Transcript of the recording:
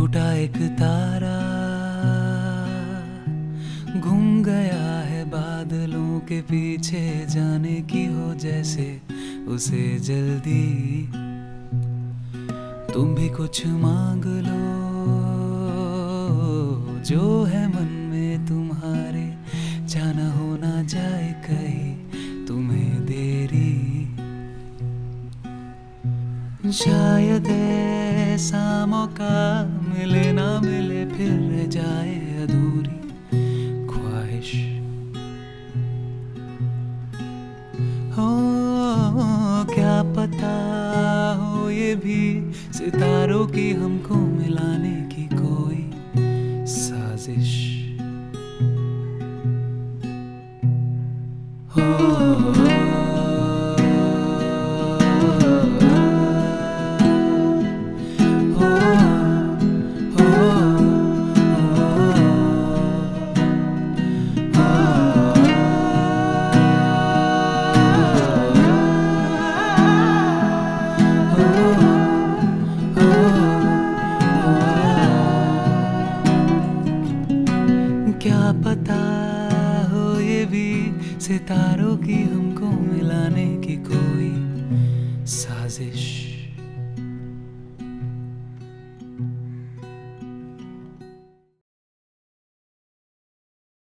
टूटा एक तारा घूम गया है बादलों के पीछे, जाने की हो जैसे उसे जल्दी। तुम भी कुछ मांग लो जो है मन में तुम्हारे, जाना हो ना जाए कहीं तुम्हें देरी। शायद ऐसा मौका मिले ना मिले, फिर रह जाए अधूरी ख्वाहिश। हो क्या पता हो ये भी सितारों की हमको मिलाने की कोई साजिश। हो क्या पता हो ये भी सितारों की हमको मिलाने की कोई